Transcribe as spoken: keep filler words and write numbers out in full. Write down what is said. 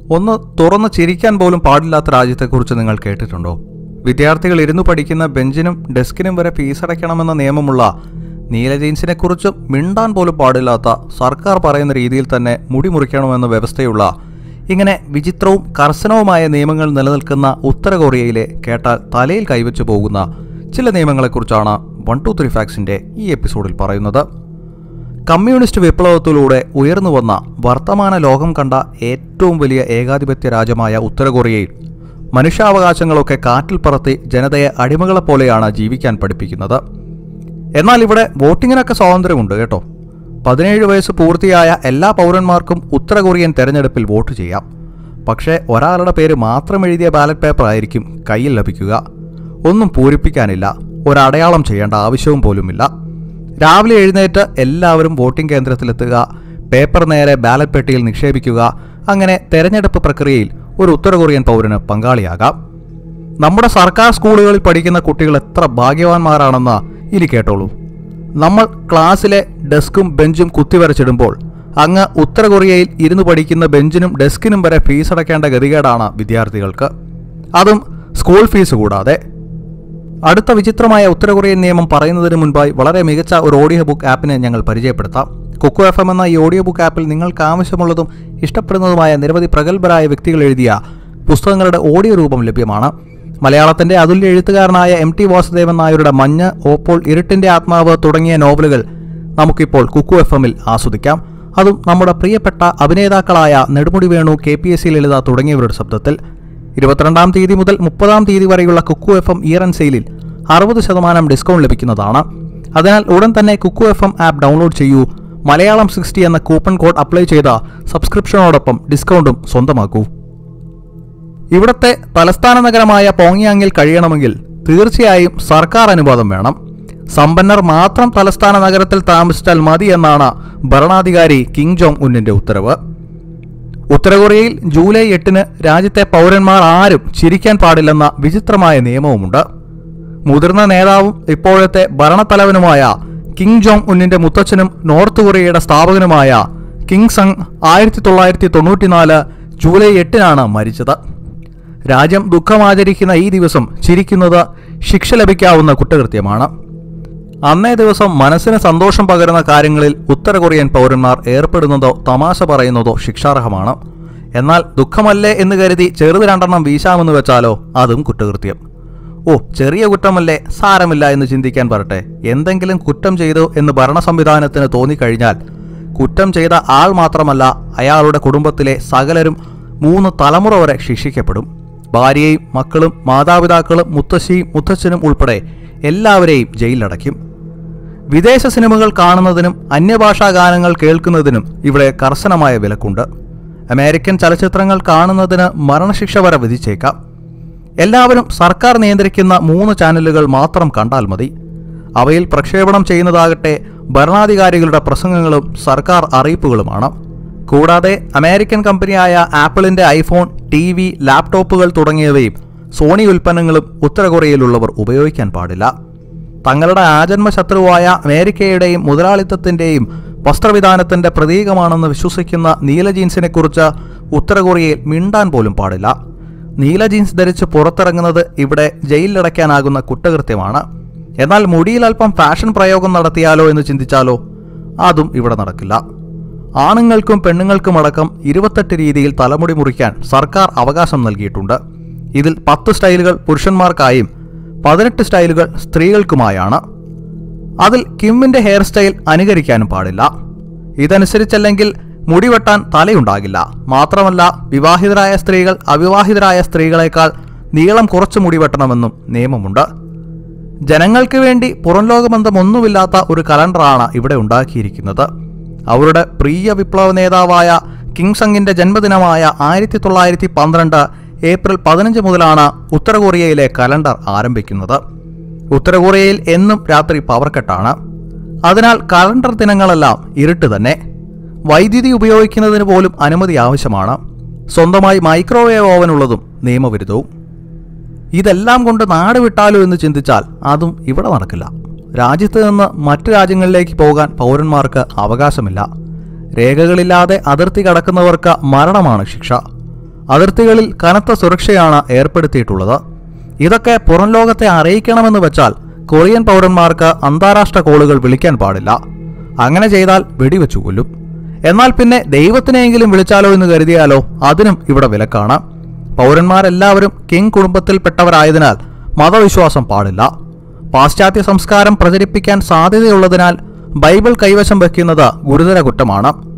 ഒന്ന് തുറന്ന് ചിരിക്കാൻ പോലും പാടില്ലാത്ത രാജ്യത്തെക്കുറിച്ച് നിങ്ങൾ കേട്ടിട്ടുണ്ടോ? വിദ്യാർത്ഥികൾ ഇരുന്നു പഠിക്കുന്ന ബെഞ്ചിനും ഡെസ്കിനും വരെ ഫീസടയ്ക്കണമെന്ന നിയമമുള്ള നീല ജീൻസിനെ കുറിച്ച് മിണ്ടാൻ പോലും പാടില്ലാത്ത, സർക്കാർ പറയുന്ന രീതിയിൽ തന്നെ മുടി മുറിക്കണമെന്ന വ്യവസ്ഥയുള്ള, ഇങ്ങനെ വിചിത്രവും കർശനവുമായ നിയമങ്ങൾ നിലനിൽക്കുന്ന ഉത്തര കൊറിയയിലെ കേട്ടാൽ തലയിൽ കൈവച്ചു പോകുന്ന ചില നിയമങ്ങളെക്കുറിച്ചാണ് വൺ ടു ത്രീ ഫാക്സിൻ്റെ ഈ എപ്പിസോഡിൽ പറയുന്നത്. കമ്മ്യൂണിസ്റ്റ് വിപ്ലവത്തിലൂടെ ഉയർന്നു വന്ന വർത്തമാന ലോകം കണ്ട ഏറ്റവും വലിയ ഏകാധിപത്യ രാജ്യമായ ഉത്തര കൊറിയയിൽ മനുഷ്യാവകാശങ്ങളൊക്കെ കാറ്റിൽ പറത്തി ജനതയെ അടിമകളെപ്പോലെയാണ് ജീവിക്കാൻ പഠിപ്പിക്കുന്നത്. എന്നാൽ ഇവിടെ വോട്ടിങ്ങിനൊക്കെ സ്വാതന്ത്ര്യമുണ്ട് കേട്ടോ. പതിനേഴ് വയസ്സ് പൂർത്തിയായ എല്ലാ പൗരന്മാർക്കും ഉത്തര കൊറിയൻ തെരഞ്ഞെടുപ്പിൽ വോട്ട് ചെയ്യാം. പക്ഷേ ഒരാളുടെ പേര് മാത്രം എഴുതിയ ബാലറ്റ് പേപ്പർ ആയിരിക്കും കയ്യിൽ ലഭിക്കുക. ഒന്നും പൂരിപ്പിക്കാനില്ല, ഒരടയാളം ചെയ്യേണ്ട ആവശ്യവും പോലുമില്ല. രാവിലെ എഴുന്നേറ്റ് എല്ലാവരും വോട്ടിംഗ് കേന്ദ്രത്തിലെത്തുക, പേപ്പർ നേരെ ബാലറ്റ് പെട്ടിയിൽ നിക്ഷേപിക്കുക. അങ്ങനെ തെരഞ്ഞെടുപ്പ് പ്രക്രിയയിൽ ഒരു ഉത്തര കൊറിയൻ പൗരന് പങ്കാളിയാകാം. നമ്മുടെ സർക്കാർ സ്കൂളുകളിൽ പഠിക്കുന്ന കുട്ടികൾ എത്ര ഭാഗ്യവാന്മാരാണെന്ന് ഇനി കേട്ടോളൂ. നമ്മൾ ക്ലാസ്സിലെ ഡെസ്കും ബെഞ്ചും കുത്തിവരച്ചിടുമ്പോൾ അങ്ങ് ഉത്തര കൊറിയയിൽ ഇരുന്ന് പഠിക്കുന്ന ബെഞ്ചിനും ഡെസ്കിനും വരെ ഫീസ് അടയ്ക്കേണ്ട ഗതികേടാണ് വിദ്യാർത്ഥികൾക്ക്, അതും സ്കൂൾ ഫീസ് കൂടാതെ. അടുത്ത വിചിത്രമായ ഉത്തര കൊറിയൻ നിയമം പറയുന്നതിന് മുൻപായി വളരെ മികച്ച ഒരു ഓഡിയോ ബുക്ക് ആപ്പിനെ ഞങ്ങൾ പരിചയപ്പെടുത്താം. കുക്കു എഫ് എം എന്ന ഈ ഓഡിയോ ബുക്ക് ആപ്പിൽ നിങ്ങൾക്ക് ആവശ്യമുള്ളതും ഇഷ്ടപ്പെടുന്നതുമായ നിരവധി പ്രഗത്ഭരായ വ്യക്തികൾ എഴുതിയ പുസ്തകങ്ങളുടെ ഓഡിയോ രൂപം ലഭ്യമാണ്. മലയാളത്തിൻ്റെ അതുല്യ എഴുത്തുകാരനായ എം ടി വാസുദേവൻ നായരുടെ മഞ്ഞ്, ഓപ്പോൾ, ഇരുട്ടിൻ്റെ ആത്മാവ് തുടങ്ങിയ നോവലുകൾ നമുക്കിപ്പോൾ കുക്കു എഫ് എമ്മിൽ ആസ്വദിക്കാം. അതും നമ്മുടെ പ്രിയപ്പെട്ട അഭിനേതാക്കളായ Nedumudi Venu, K P S C Lalitha തുടങ്ങിയവരുടെ ശബ്ദത്തിൽ. ഇരുപത്തിരണ്ടാം തീയതി മുതൽ മുപ്പതാം തീയതി വരെയുള്ള Kuku F M year end സെയിലിൽ അറുപത് ശതമാനം ഡിസ്കൗണ്ട് ലഭിക്കുന്നതാണ്. അതിനാൽ ഉടൻ തന്നെ Kuku F M app download ചെയ്യൂ. മലയാളം സിക്സ്റ്റി എന്ന കൂപ്പൺ കോഡ് അപ്ലൈ ചെയ്ത സബ്സ്ക്രിപ്ഷനോടൊപ്പം ഡിസ്കൗണ്ടും സ്വന്തമാക്കൂ. ഇവിടത്തെ തലസ്ഥാന നഗരമായ പോങ്യാങ്ങിൽ കഴിയണമെങ്കിൽ തീർച്ചയായും സർക്കാർ അനുവാദം വേണം. സമ്പന്നർ മാത്രം തലസ്ഥാന നഗരത്തിൽ താമസിച്ചാൽ മതി എന്നാണ് ഭരണാധികാരി കിം ജോങ് ഉന്നിന്റെ ഉത്തരവ്. ഉത്തര കൊറിയയിൽ ജൂലൈ എട്ടിന് രാജ്യത്തെ പൗരന്മാർ ആരും ചിരിക്കാൻ പാടില്ലെന്ന വിചിത്രമായ നിയമവുമുണ്ട്. മുതിർന്ന നേതാവും ഇപ്പോഴത്തെ ഭരണത്തലവനുമായ കിം ജോങ് ഉന്നിന്റെ മുത്തച്ഛനും നോർത്ത് കൊറിയയുടെ സ്ഥാപകനുമായ കിം സങ് ആയിരത്തി തൊള്ളായിരത്തി തൊണ്ണൂറ്റിനാല് ജൂലൈ എട്ടിനാണ് മരിച്ചത്. രാജ്യം ദുഃഖമാചരിക്കുന്ന ഈ ദിവസം ചിരിക്കുന്നത് ശിക്ഷ ലഭിക്കാവുന്ന കുറ്റകൃത്യമാണ്. അന്നേ ദിവസം മനസ്സിന് സന്തോഷം പകരുന്ന കാര്യങ്ങളിൽ ഉത്തര കൊറിയൻ പൗരന്മാർ ഏർപ്പെടുന്നതോ തമാശ പറയുന്നതോ ശിക്ഷാർഹമാണ്. എന്നാൽ ദുഃഖമല്ലേ എന്ന് കരുതി ചെറുത് രണ്ടെണ്ണം വീശാമെന്ന് വെച്ചാലോ അതും കുറ്റകൃത്യം. ഓ, ചെറിയ കുറ്റമല്ലേ, സാരമില്ല എന്ന് ചിന്തിക്കാൻ പറട്ടെ. എന്തെങ്കിലും കുറ്റം ചെയ്തു എന്ന് ഭരണ സംവിധാനത്തിന് തോന്നിക്കഴിഞ്ഞാൽ കുറ്റം ചെയ്ത ആൾ മാത്രമല്ല, അയാളുടെ കുടുംബത്തിലെ സകലരും മൂന്ന് തലമുറ വരെ ശിക്ഷിക്കപ്പെടും. ഭാര്യയും മക്കളും മാതാപിതാക്കളും മുത്തശ്ശിയും മുത്തച്ഛനും ഉൾപ്പെടെ എല്ലാവരെയും ജയിലിലടയ്ക്കും. വിദേശ സിനിമകൾ കാണുന്നതിനും അന്യഭാഷാ ഗാനങ്ങൾ കേൾക്കുന്നതിനും ഇവിടെ കർശനമായ വിലക്കുണ്ട്. അമേരിക്കൻ ചലച്ചിത്രങ്ങൾ കാണുന്നതിന് മരണശിക്ഷ വരെ വിധിച്ചേക്കാം. എല്ലാവരും സർക്കാർ നിയന്ത്രിക്കുന്ന മൂന്ന് ചാനലുകൾ മാത്രം കണ്ടാൽ മതി. അവയിൽ പ്രക്ഷേപണം ചെയ്യുന്നതാകട്ടെ ഭരണാധികാരികളുടെ പ്രസംഗങ്ങളും സർക്കാർ അറിയിപ്പുകളുമാണ്. കൂടാതെ അമേരിക്കൻ കമ്പനിയായ ആപ്പിളിന്റെ ഐഫോൺ, ടി വി, ലാപ്ടോപ്പുകൾ തുടങ്ങിയവയും സോണി ഉൽപ്പന്നങ്ങളും ഉത്തര കൊറിയയിലുള്ളവർ ഉപയോഗിക്കാൻ പാടില്ല. തങ്ങളുടെ ആജന്മ ശത്രുവായ അമേരിക്കയുടെയും മുതലാളിത്തത്തിന്റെയും വസ്ത്രവിധാനത്തിന്റെ പ്രതീകമാണെന്ന് വിശ്വസിക്കുന്ന നീല ജീൻസിനെക്കുറിച്ച് ഉത്തര കൊറിയയിൽ മിണ്ടാൻ പോലും പാടില്ല. നീല ജീൻസ് ധരിച്ച് പുറത്തിറങ്ങുന്നത് ഇവിടെ ജയിലിലടയ്ക്കാനാകുന്ന കുറ്റകൃത്യമാണ്. എന്നാൽ മുടിയിൽ അല്പം ഫാഷൻ പ്രയോഗം നടത്തിയാലോ എന്ന് ചിന്തിച്ചാലോ അതും ഇവിടെ നടക്കില്ല. ആണുങ്ങൾക്കും പെണ്ണുങ്ങൾക്കുമടക്കം ഇരുപത്തെട്ട് രീതിയിൽ തലമുടി മുറിക്കാൻ സർക്കാർ അവകാശം നൽകിയിട്ടുണ്ട്. ഇതിൽ പത്ത് സ്റ്റൈലുകൾ പുരുഷന്മാർക്കായും പതിനെട്ട് സ്റ്റൈലുകൾ സ്ത്രീകൾക്കുമായാണ്. അതിൽ കിമ്മിന്റെ ഹെയർ സ്റ്റൈൽ അനുകരിക്കാനും പാടില്ല. ഇതനുസരിച്ചല്ലെങ്കിൽ മുടിവെട്ടാൻ തലയുണ്ടാകില്ല. മാത്രമല്ല, വിവാഹിതരായ സ്ത്രീകൾ അവിവാഹിതരായ സ്ത്രീകളെക്കാൾ നീളം കുറച്ച് മുടിവെട്ടണമെന്നും നിയമമുണ്ട്. ജനങ്ങൾക്ക് വേണ്ടി പുറംലോകബന്ധമൊന്നുമില്ലാത്ത ഒരു കലണ്ടറാണ് ഇവിടെ ഉണ്ടാക്കിയിരിക്കുന്നത്. അവരുടെ പ്രിയ വിപ്ലവ നേതാവായ കിം സങ്ങിന്റെ ജന്മദിനമായ ആയിരത്തി തൊള്ളായിരത്തി പന്ത്രണ്ട് ഏപ്രിൽ പതിനഞ്ച് മുതലാണ് ഉത്തര കൊറിയയിലെ കലണ്ടർ ആരംഭിക്കുന്നത്. ഉത്തര കൊറിയയിൽ എന്നും രാത്രി പവർ കട്ടാണ്. അതിനാൽ കലണ്ടർ ദിനങ്ങളെല്ലാം ഇരുട്ട് തന്നെ. വൈദ്യുതി ഉപയോഗിക്കുന്നതിന് പോലും അനുമതി ആവശ്യമാണ്. സ്വന്തമായി മൈക്രോവേവ് ഓവൻ ഉള്ളതും നിയമവിരുദ്ധവും. ഇതെല്ലാം കൊണ്ട് നാട് വിട്ടാലോ എന്ന് ചിന്തിച്ചാൽ അതും ഇവിടെ നടക്കില്ല. രാജ്യത്ത് നിന്ന് മറ്റു രാജ്യങ്ങളിലേക്ക് പോകാൻ പൗരന്മാർക്ക് അവകാശമില്ല. രേഖകളില്ലാതെ അതിർത്തി കടക്കുന്നവർക്ക് മരണമാണ് ശിക്ഷ. അതിർത്തികളിൽ കനത്ത സുരക്ഷയാണ് ഏർപ്പെടുത്തിയിട്ടുള്ളത്. ഇതൊക്കെ പുറം ലോകത്തെ അറിയിക്കണമെന്ന് വെച്ചാൽ കൊറിയൻ പൗരന്മാർക്ക് അന്താരാഷ്ട്ര കോളുകൾ വിളിക്കാൻ പാടില്ല. അങ്ങനെ ചെയ്താൽ വെടിവെച്ചു കൊല്ലും. എന്നാൽ പിന്നെ ദൈവത്തിനെയെങ്കിലും വിളിച്ചാലോ എന്ന് കരുതിയാലോ അതിനും ഇവിടെ വിലക്കാണ്. പൗരന്മാരെല്ലാവരും കിങ് കുടുംബത്തിൽപ്പെട്ടവരായതിനാൽ മതവിശ്വാസം പാടില്ല. പാശ്ചാത്യ സംസ്കാരം പ്രചരിപ്പിക്കാൻ സാധ്യതയുള്ളതിനാൽ ബൈബിൾ കൈവശം വയ്ക്കുന്നത് ഗുരുതര കുറ്റമാണ്.